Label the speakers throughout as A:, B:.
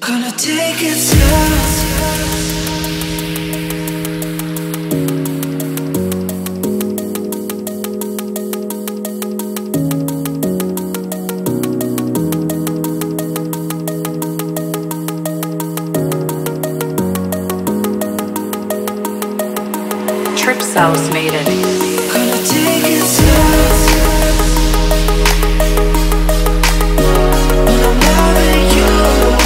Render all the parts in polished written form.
A: Gonna take it slow.
B: Trips House made it.
A: Gonna take it slow. When I'm loving you.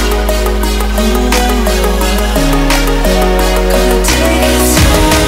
A: Gonna take it slow.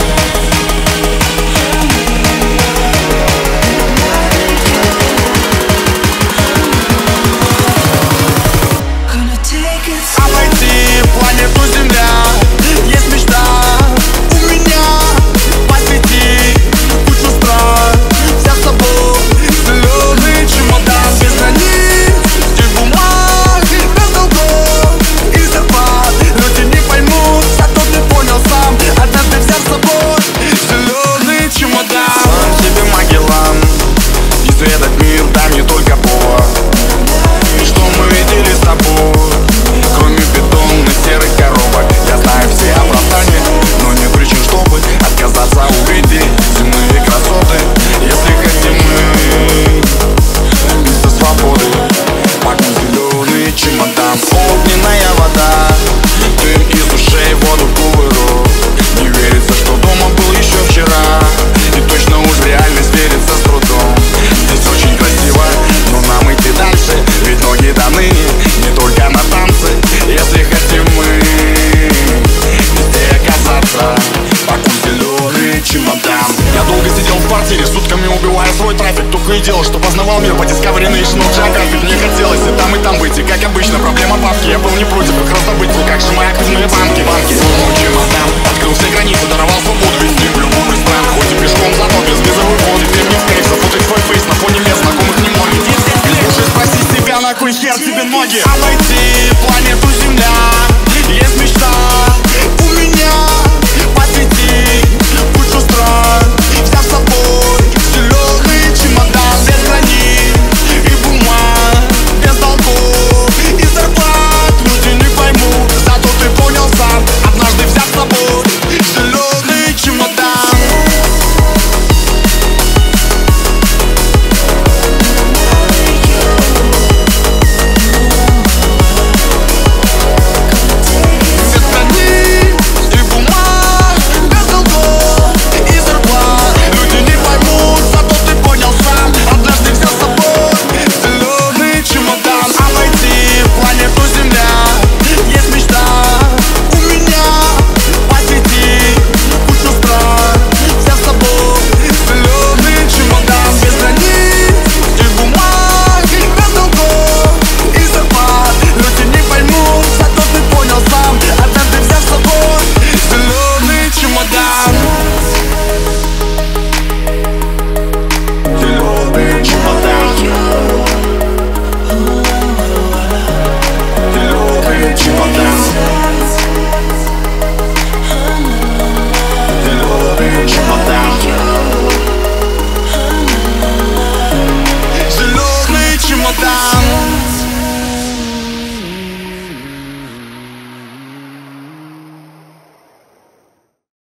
A: Gonna take it slow.
C: Обойти планету Земля. Есть мечта у меня. Посети кучу стран. Взяв с собой зеленый чемодан. Без границ, без бумаг, без долгов и зарплат. Люди не поймут, зато ты понял сам. Однажды взяв с собой зеленый чемодан. Сам себе Магеллан. Исследовать мир, да не только повар. Что мы видели с тобой, кроме бетонных серых коробок? Я знаю все оправдания, но нет причин, чтобы отказаться увидеть земные красоты. Если хотим мы вместо свободы, пакуй зеленый чемодан. Огненная вода, дым из ушей, воду кувырок. Не верится, что дома был еще вчера, и точно уж в реальность верится с трудом. Здесь очень красиво, но нам идти дальше, ведь ноги даны не только на танцы. Если хотим мы везде оказаться, пакуй зеленый чемодан. Я долго сидел в квартире, сутками убивая свой трафик. Только и делал, что познавал мир по Discovery National Geographic. Мне хотелось и там быть, и как обычно, проблема бабки. Я был не против их раздобыть, в руках сжимая активные банки. Зеленый чемодан открыл все границы, даровал свободу везти в любую из стран. Хоть и пешком, зато без визовых вод. Теперь не в кейс, зафотать свой фейс на фоне мест знакомых немногих. Слушай, спроси себя, на кой хер тебе ноги? Обойти планету Земля.